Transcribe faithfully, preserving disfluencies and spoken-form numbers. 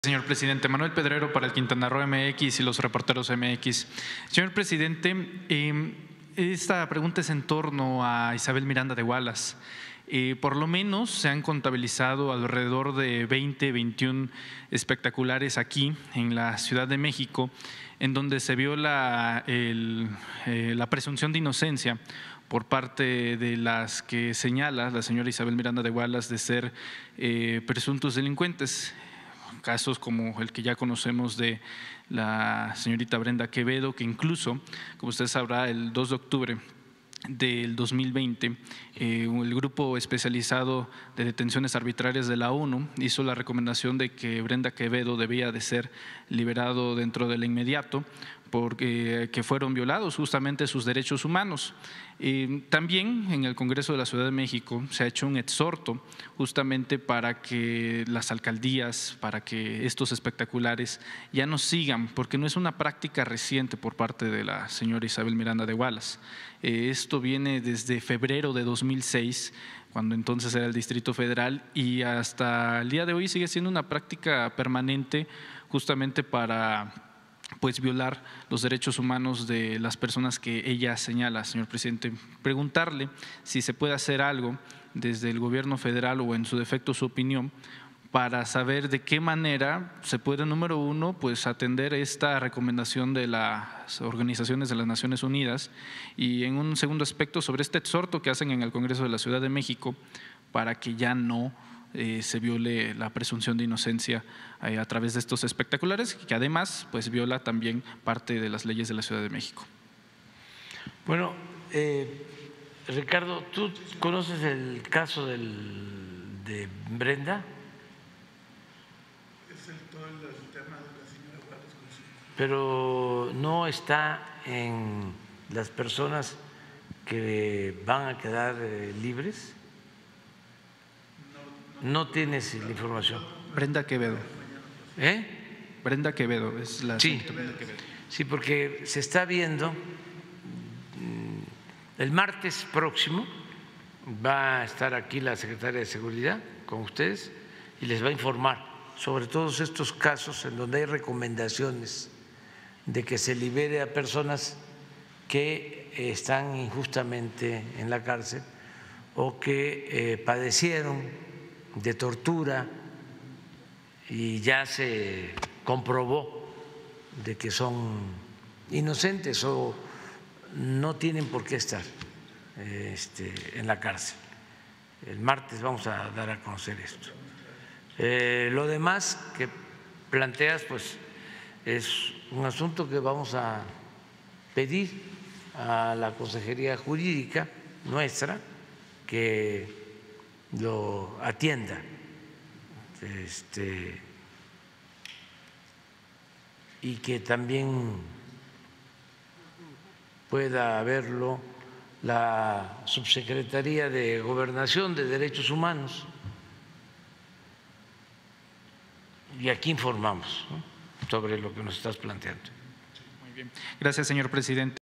Señor presidente, Manuel Pedrero para el Quintana Roo M X y los reporteros M X. Señor presidente, eh, esta pregunta es en torno a Isabel Miranda de Wallace. Eh, por lo menos se han contabilizado alrededor de veinte, veintiún espectaculares aquí en la Ciudad de México, en donde se viola el, eh, la presunción de inocencia por parte de las que señala la señora Isabel Miranda de Wallace de ser eh, presuntos delincuentes. Casos como el que ya conocemos de la señorita Brenda Quevedo, que incluso, como usted sabrá, el dos de octubre del dos mil veinte, eh, el grupo especializado de detenciones arbitrarias de la ONU hizo la recomendación de que Brenda Quevedo debía de ser liberado dentro del inmediato porque que fueron violados justamente sus derechos humanos. Eh, también en el Congreso de la Ciudad de México se ha hecho un exhorto justamente para que las alcaldías, para que estos espectaculares ya no sigan, porque no es una práctica reciente por parte de la señora Isabel Miranda de Wallace. Eh, esto viene desde febrero de dos mil seis, cuando entonces era el Distrito Federal, y hasta el día de hoy sigue siendo una práctica permanente justamente para pues violar los derechos humanos de las personas que ella señala, señor presidente. Preguntarle si se puede hacer algo desde el gobierno federal o en su defecto su opinión para saber de qué manera se puede, número uno, pues atender esta recomendación de las organizaciones de las Naciones Unidas, y en un segundo aspecto sobre este exhorto que hacen en el Congreso de la Ciudad de México para que ya no Eh, se viole la presunción de inocencia eh, a través de estos espectaculares, que además pues viola también parte de las leyes de la Ciudad de México. Bueno, eh, Ricardo, ¿tú conoces el caso del, de Brenda? Es el, todo el tema de la señora Wallace. Pero no está en las personas que van a quedar eh, libres. No tienes la información. Brenda Quevedo. ¿Eh? Brenda Quevedo es la. Sí, Brenda Quevedo. Sí, porque se está viendo. El martes próximo va a estar aquí la secretaria de Seguridad con ustedes y les va a informar sobre todos estos casos en donde hay recomendaciones de que se libere a personas que están injustamente en la cárcel o que eh, padecieron de tortura y ya se comprobó de que son inocentes o no tienen por qué estar este, en la cárcel. El martes vamos a dar a conocer esto. Eh, lo demás que planteas, pues es un asunto que vamos a pedir a la Consejería Jurídica nuestra que lo atienda, este, y que también pueda verlo la Subsecretaría de Gobernación de Derechos Humanos, y aquí informamos, ¿no?, sobre lo que nos estás planteando. Muy bien. Gracias, señor presidente.